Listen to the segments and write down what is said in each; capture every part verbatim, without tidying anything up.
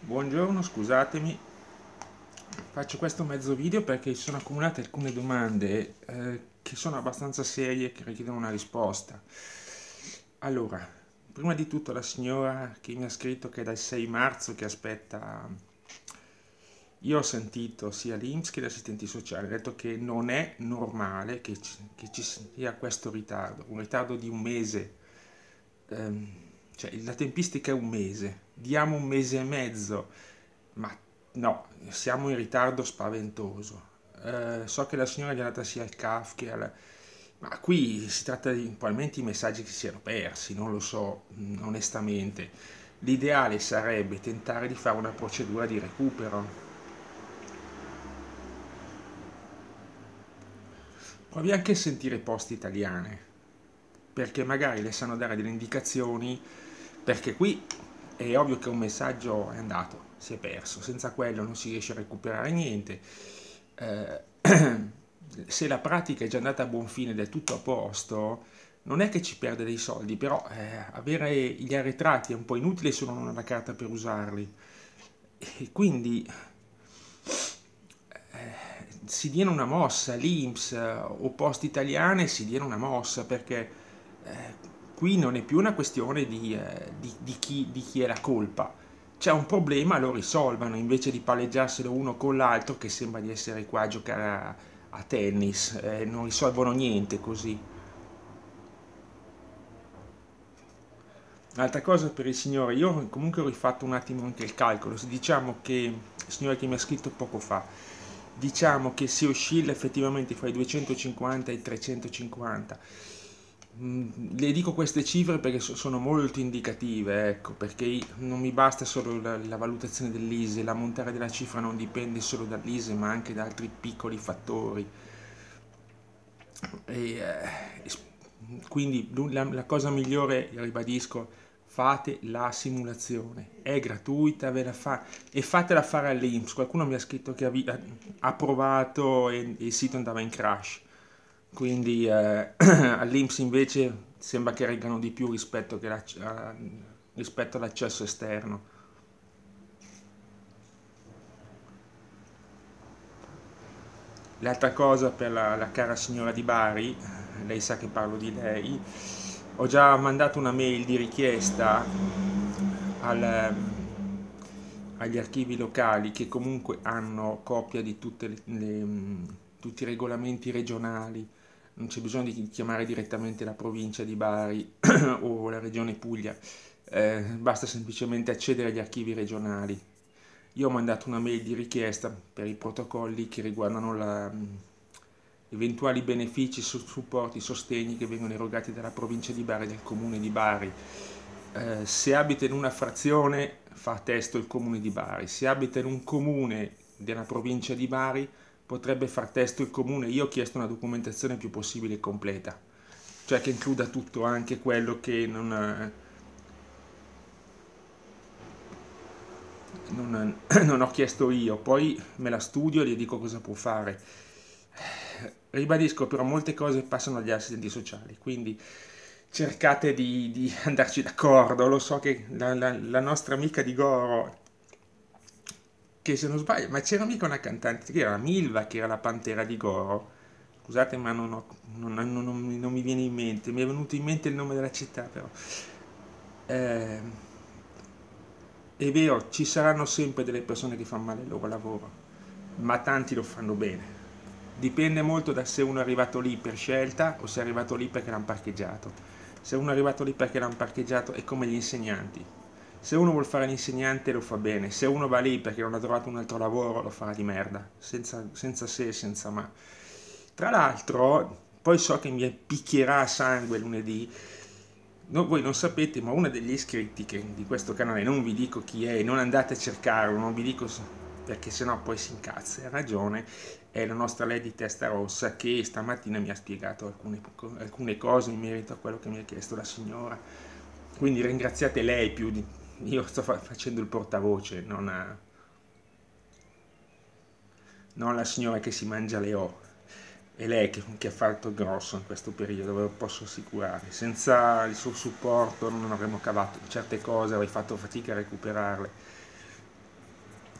Buongiorno, scusatemi, faccio questo mezzo video perché ci sono accumulate alcune domande eh, che sono abbastanza serie e che richiedono una risposta. Allora, prima di tutto la signora che mi ha scritto che è dal sei marzo che aspetta, io ho sentito sia l'I N P S che gli assistenti sociali, hanno detto che non è normale che ci, che ci sia questo ritardo, un ritardo di un mese. Ehm, cioè la tempistica è un mese, diamo un mese e mezzo, ma no, siamo in ritardo spaventoso. Eh, so che la signora gli è andata sia al C A F che alla... Ma qui si tratta di probabilmente i messaggi che si siano persi, non lo so, mh, onestamente. L'ideale sarebbe tentare di fare una procedura di recupero. Provi anche a sentire poste italiane, perché magari le sanno dare delle indicazioni, perché qui è ovvio che un messaggio è andato, si è perso, senza quello non si riesce a recuperare niente. Eh, se la pratica è già andata a buon fine ed è tutto a posto, non è che ci perde dei soldi, però eh, avere gli arretrati è un po' inutile se uno non ha la carta per usarli. E quindi si diano una mossa, l'I N P S o Poste Italiane si diano una mossa, perché eh, qui non è più una questione di, eh, di, di, chi, di chi è la colpa. C'è un problema, lo risolvano, invece di palleggiarselo uno con l'altro, che sembra di essere qua a giocare a, a tennis, eh, non risolvono niente così. Un'altra cosa per il signore, io comunque ho rifatto un attimo anche il calcolo, se diciamo che, il signore che mi ha scritto poco fa, diciamo che si oscilla effettivamente fra i duecentocinquanta e i trecentocinquanta. Mm, le dico queste cifre perché sono molto indicative, ecco, perché non mi basta solo la, la valutazione dell'I S E, l'ammontare della cifra non dipende solo dall'I S E ma anche da altri piccoli fattori. E, eh, quindi la, la cosa migliore, ribadisco, fate la simulazione, è gratuita, ve la fa e fatela fare all'I N P S. Qualcuno mi ha scritto che ha, ha provato e, e il sito andava in crash, quindi eh, all'I N P S invece sembra che reggano di più rispetto, che a, rispetto all'accesso esterno. L'altra cosa per la, la cara signora di Bari, lei sa che parlo di lei, ho già mandato una mail di richiesta al, agli archivi locali che comunque hanno copia di tutte le, le, tutti i regolamenti regionali, non c'è bisogno di chiamare direttamente la provincia di Bari o la regione Puglia, eh, basta semplicemente accedere agli archivi regionali. Io ho mandato una mail di richiesta per i protocolli che riguardano la, eventuali benefici, supporti, sostegni che vengono erogati dalla provincia di Bari e dal comune di Bari. Eh, se abita in una frazione fa testo il comune di Bari, se abita in un comune della provincia di Bari potrebbe far testo il comune. Io ho chiesto una documentazione più possibile completa, cioè che includa tutto, anche quello che non, non, non ho chiesto io, poi me la studio e gli dico cosa può fare. Ribadisco però, molte cose passano agli assistenti sociali, quindi cercate di, di andarci d'accordo. Lo so che la, la, la nostra amica di Goro, che se non sbaglio, ma c'era mica una cantante, che era Milva, che era la Pantera di Goro, scusate ma non, ho, non, non, non, non mi viene in mente, mi è venuto in mente il nome della città però. Eh, è vero, ci saranno sempre delle persone che fanno male il loro lavoro, ma tanti lo fanno bene. Dipende molto da se uno è arrivato lì per scelta o se è arrivato lì perché l'hanno parcheggiato. Se uno è arrivato lì perché l'hanno parcheggiato è come gli insegnanti. Se uno vuol fare l'insegnante lo fa bene, se uno va lì perché non ha trovato un altro lavoro lo farà di merda, senza, senza se e senza ma. Tra l'altro, poi so che mi picchierà a sangue lunedì, no, voi non sapete, ma uno degli iscritti che, di questo canale, non vi dico chi è, non andate a cercarlo, non vi dico perché sennò poi si incazza, ha ragione, è la nostra Lady Testa Rossa, che stamattina mi ha spiegato alcune, alcune cose in merito a quello che mi ha chiesto la signora, quindi ringraziate lei più di... io sto fa facendo il portavoce, non, a, non la signora che si mangia le O. È lei che, che ha fatto il grosso in questo periodo, ve lo posso assicurare. Senza il suo supporto non avremmo cavato certe cose, avrei fatto fatica a recuperarle.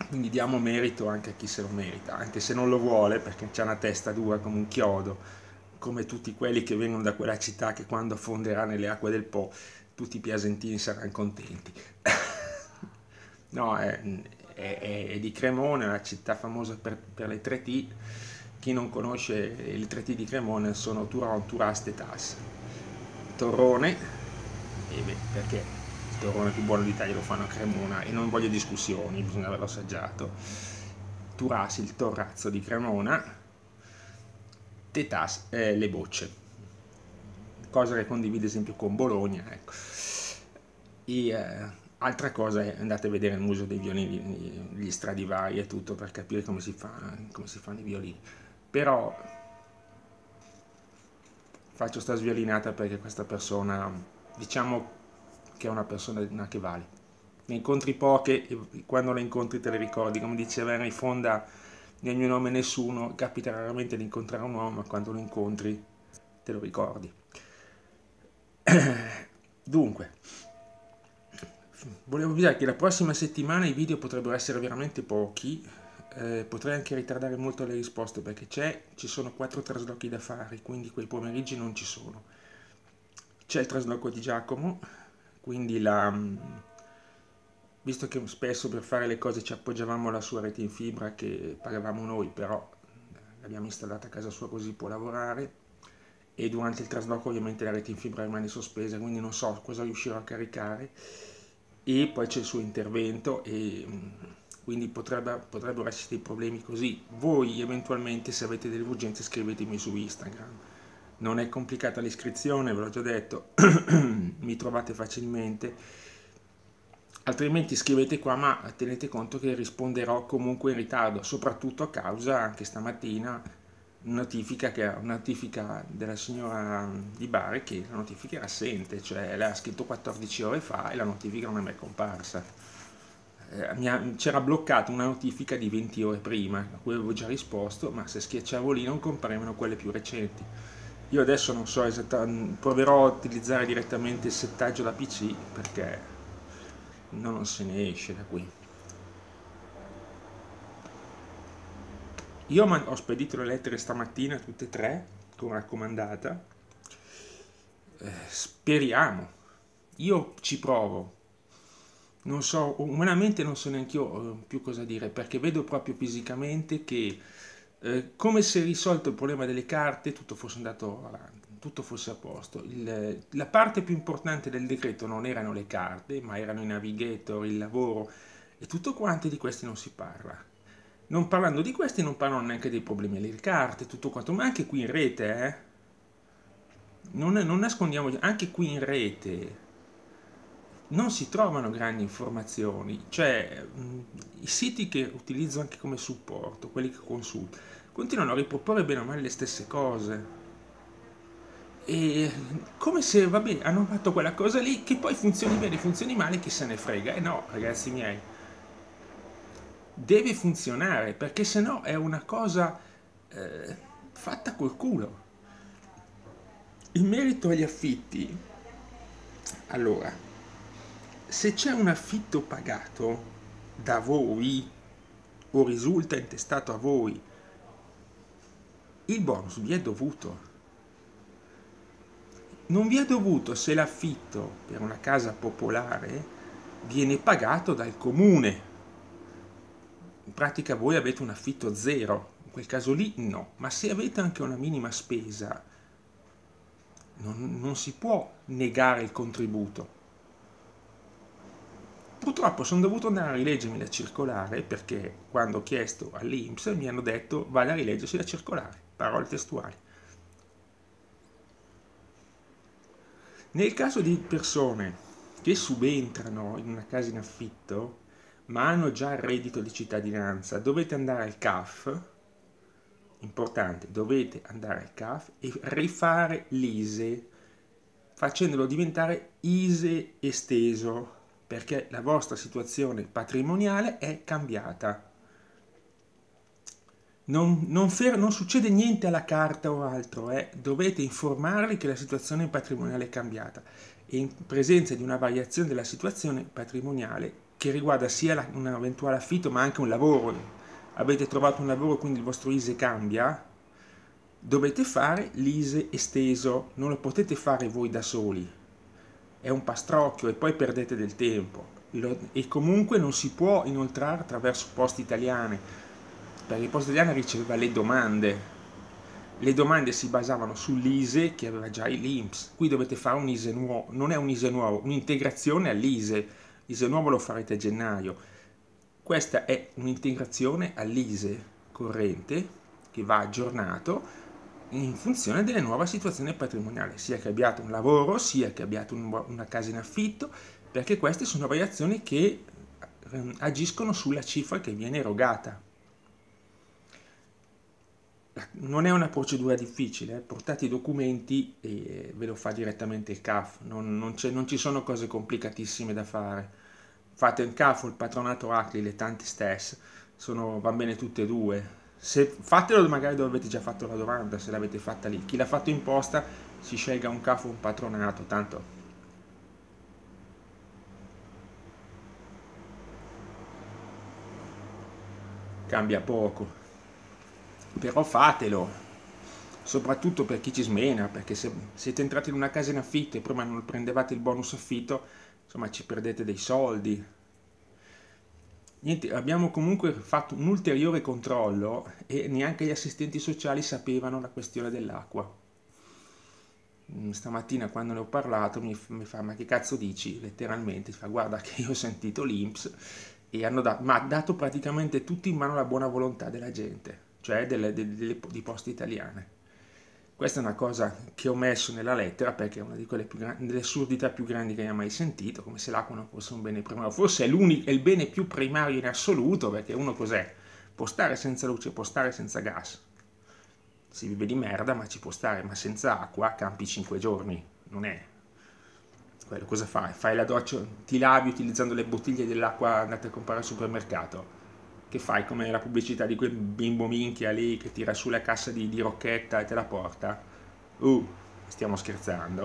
quindi diamo merito anche a chi se lo merita, anche se non lo vuole, perché c'ha una testa dura come un chiodo, come tutti quelli che vengono da quella città che quando affonderà nelle acque del Po tutti i piasentini saranno contenti. No, è, è, è di Cremona, una città famosa per, per le tre T. Chi non conosce le tre T di Cremona sono Turon, Turaste e Tass. Torrone, e beh, perché il torrone più buono d'Italia lo fanno a Cremona e non voglio discussioni, bisogna averlo assaggiato. Turasi, il torrazzo di Cremona, Tetas, eh, le bocce, cosa che condivide ad esempio con Bologna, ecco. E, eh, altra cosa è andate a vedere il museo dei violini, gli Stradivari e tutto per capire come si, fa, come si fanno i violini. Però faccio sta sviolinata perché questa persona, diciamo che è una persona che vale. Ne incontri poche e quando le incontri te le ricordi, come diceva Henry Fonda, nel mio nome nessuno, capita raramente di incontrare un uomo, ma quando lo incontri te lo ricordi. Dunque, volevo dire che la prossima settimana i video potrebbero essere veramente pochi, eh, potrei anche ritardare molto le risposte perché c'è, ci sono quattro traslochi da fare, quindi quei pomeriggi non ci sono. C'è il trasloco di Giacomo, quindi la, visto che spesso per fare le cose ci appoggiavamo alla sua rete in fibra che pagavamo noi, però l'abbiamo installata a casa sua così può lavorare, e durante il trasloco ovviamente la rete in fibra rimane sospesa, quindi non so cosa riuscirò a caricare, e poi c'è il suo intervento e quindi potrebbe, potrebbero esserci dei problemi così. Voi eventualmente, se avete delle urgenze, scrivetemi su Instagram, non è complicata l'iscrizione, ve l'ho già detto, mi trovate facilmente, altrimenti scrivete qua, ma tenete conto che risponderò comunque in ritardo, soprattutto a causa anche stamattina notifica che una notifica della signora Di Bari che la notifica era assente, cioè lei ha scritto quattordici ore fa e la notifica non è mai comparsa. Eh, c'era bloccata una notifica di venti ore prima, a cui avevo già risposto, ma se schiacciavo lì non comparivano quelle più recenti. Io adesso non so esattamente, proverò a utilizzare direttamente il settaggio da P C perché non se ne esce da qui. Io ho spedito le lettere stamattina, tutte e tre, con raccomandata. Eh, speriamo. Io ci provo. Non so, umanamente non so neanche io eh, più cosa dire, perché vedo proprio fisicamente che eh, come se risolto il problema delle carte, tutto fosse andato avanti, tutto fosse a posto. Il, la parte più importante del decreto non erano le carte, ma erano i navigator, il lavoro e tutto quanto, e di questi non si parla. Non parlando di questi, non parlano neanche dei problemi alle carte, tutto quanto, ma anche qui in rete, eh? Non, non nascondiamo, anche qui in rete non si trovano grandi informazioni, cioè mh, i siti che utilizzo anche come supporto, quelli che consulto, continuano a riproporre bene o male le stesse cose. E come se, vabbè, hanno fatto quella cosa lì, che poi funzioni bene, funzioni male, chi se ne frega. E eh no, ragazzi miei, deve funzionare, perché sennò è una cosa eh, fatta col culo. In merito agli affitti, allora, se c'è un affitto pagato da voi o risulta intestato a voi, il bonus vi è dovuto. Non vi è dovuto se l'affitto per una casa popolare viene pagato dal comune. In pratica voi avete un affitto zero, in quel caso lì no, ma se avete anche una minima spesa non, non si può negare il contributo. Purtroppo sono dovuto andare a rileggermi la circolare perché quando ho chiesto all'I N P S mi hanno detto vale a rileggersi la circolare, parole testuali. Nel caso di persone che subentrano in una casa in affitto ma hanno già il reddito di cittadinanza, dovete andare al C A F, importante, dovete andare al C A F e rifare l'I S E E, facendolo diventare I S E E esteso, perché la vostra situazione patrimoniale è cambiata. Non, non, fer- non succede niente alla carta o altro, eh. Dovete informarli che la situazione patrimoniale è cambiata e in presenza di una variazione della situazione patrimoniale che riguarda sia la, un eventuale affitto ma anche un lavoro. Avete trovato un lavoro, quindi il vostro I S E cambia, dovete fare l'I S E esteso, non lo potete fare voi da soli, è un pastrocchio e poi perdete del tempo. Lo, e comunque non si può inoltrare attraverso Poste Italiane, perché Poste Italiane riceveva le domande. Le domande si basavano sull'I S E che aveva già l'I N P S. Qui dovete fare un I S E nuovo, non è un I S E nuovo, un'integrazione all'I S E. L'I S E nuovo lo farete a gennaio. Questa è un'integrazione all'I S E corrente che va aggiornato in funzione della nuova situazione patrimoniale, sia che abbiate un lavoro, sia che abbiate un, una casa in affitto, perché queste sono variazioni che eh, agiscono sulla cifra che viene erogata. Non è una procedura difficile, eh? Portate i documenti e ve lo fa direttamente il C A F, non, non, non ci sono cose complicatissime da fare. Fate il C A F o il patronato A C L I, le tante stesse, sono, van bene tutte e due. Se fatelo magari dove avete già fatto la domanda, se l'avete fatta lì. Chi l'ha fatto in posta si scelga un C A F o un patronato, tanto cambia poco. Però fatelo, soprattutto per chi ci smena, perché se siete entrati in una casa in affitto e prima non prendevate il bonus affitto, insomma ci perdete dei soldi. Niente, abbiamo comunque fatto un ulteriore controllo e neanche gli assistenti sociali sapevano la questione dell'acqua. Stamattina quando ne ho parlato mi, mi fa: ma che cazzo dici? Letteralmente, fa: guarda che io ho sentito l'I N P S e hanno dato, ma ha dato praticamente tutto in mano alla buona volontà della gente, cioè delle, delle, delle, di Poste Italiane. Questa è una cosa che ho messo nella lettera perché è una di quelle più grandi, delle assurdità più grandi che abbia mai sentito, come se l'acqua non fosse un bene primario. Forse è, è il bene più primario in assoluto, perché uno cos'è? Può stare senza luce, può stare senza gas. Si vive di merda, ma ci può stare, ma senza acqua campi cinque giorni, non è quello. Cosa fai? Fai la doccia, ti lavi utilizzando le bottiglie dell'acqua andate a comprare al supermercato. Che fai come la pubblicità di quel bimbo minchia lì che tira su la cassa di, di Rocchetta e te la porta? Uh, stiamo scherzando.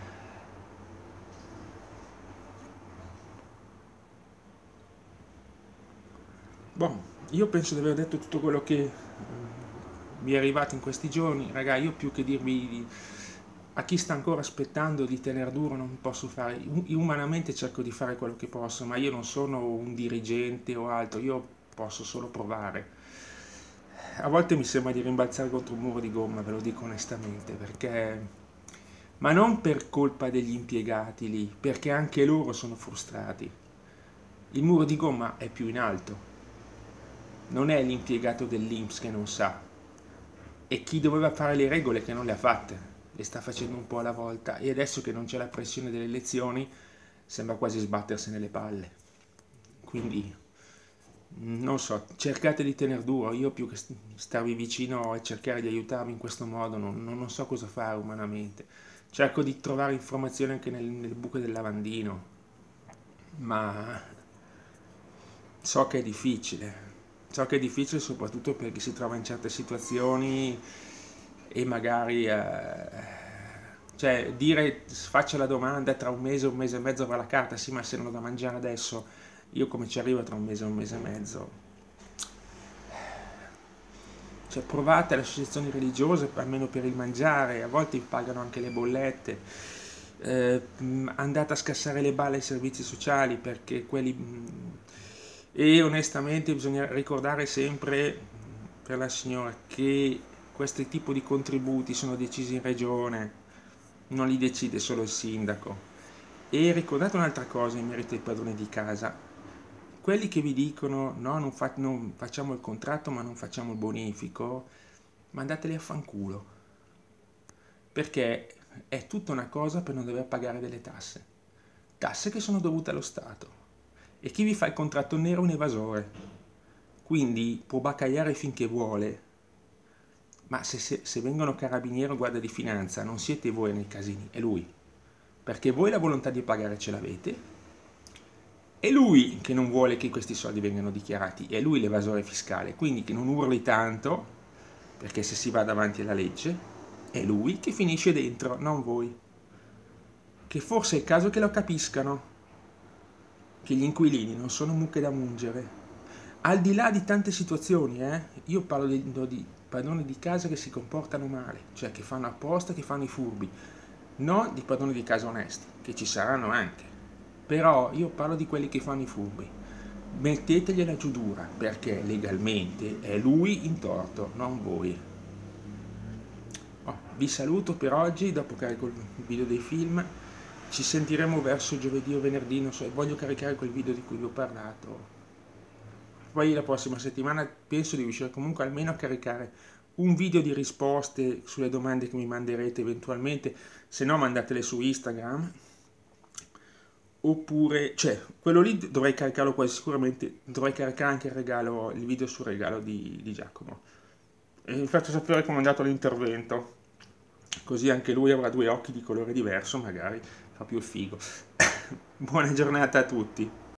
Boh, io penso di aver detto tutto quello che vi è arrivato in questi giorni. Raga, io più che dirvi a chi sta ancora aspettando di tener duro non posso fare. Io umanamente cerco di fare quello che posso, ma io non sono un dirigente o altro, io posso solo provare. A volte mi sembra di rimbalzare contro un muro di gomma, ve lo dico onestamente, perché... ma non per colpa degli impiegati lì, perché anche loro sono frustrati. Il muro di gomma è più in alto. Non è l'impiegato dell'I N P S che non sa, è chi doveva fare le regole che non le ha fatte, le sta facendo un po' alla volta, e adesso che non c'è la pressione delle elezioni sembra quasi sbattersene le palle. Quindi non so, cercate di tener duro. Io più che starvi vicino e cercare di aiutarvi in questo modo non, non so cosa fare umanamente. Cerco di trovare informazioni anche nel, nel buco del lavandino, ma so che è difficile. So che è difficile soprattutto per chi si trova in certe situazioni e magari... Eh, cioè dire faccia la domanda tra un mese, un mese e mezzo avrà la carta, sì, ma se non ho da mangiare adesso, io come ci arrivo tra un mese e un mese e mezzo? Cioè provate le associazioni religiose almeno per il mangiare, a volte vi pagano anche le bollette, eh, andate a scassare le balle ai servizi sociali perché quelli... E onestamente bisogna ricordare sempre per la signora che questi tipi di contributi sono decisi in regione, non li decide solo il sindaco. E ricordate un'altra cosa in merito ai padroni di casa: quelli che vi dicono no, non, fa, non facciamo il contratto ma non facciamo il bonifico, mandateli a fanculo, perché è tutta una cosa per non dover pagare delle tasse, tasse che sono dovute allo Stato, e chi vi fa il contratto nero è un evasore, quindi può baccagliare finché vuole, ma se, se, se vengono carabinieri o guardia di finanza non siete voi nei casini, è lui, perché voi la volontà di pagare ce l'avete, è lui che non vuole che questi soldi vengano dichiarati, è lui l'evasore fiscale, quindi che non urli tanto, perché se si va davanti alla legge è lui che finisce dentro, non voi, che forse è il caso che lo capiscano. che gli inquilini non sono mucche da mungere. Al di là di tante situazioni, eh, io parlo di, di padroni di casa che si comportano male, cioè che fanno apposta, che fanno i furbi, non di padroni di casa onesti, che ci saranno anche. Però io parlo di quelli che fanno i furbi. Mettetegliela giù dura, perché legalmente è lui in torto, non voi. Oh, vi saluto per oggi, dopo carico il video dei film. Ci sentiremo verso giovedì o venerdì, non so, voglio caricare quel video di cui vi ho parlato. Poi la prossima settimana penso di riuscire comunque almeno a caricare un video di risposte sulle domande che mi manderete eventualmente, se no mandatele su Instagram. Oppure, cioè, quello lì dovrei caricarlo quasi sicuramente, dovrei caricare anche il regalo, il video sul regalo di, di Giacomo. E vi faccio sapere come è andato l'intervento, così anche lui avrà due occhi di colore diverso, magari fa più figo. Buona giornata a tutti.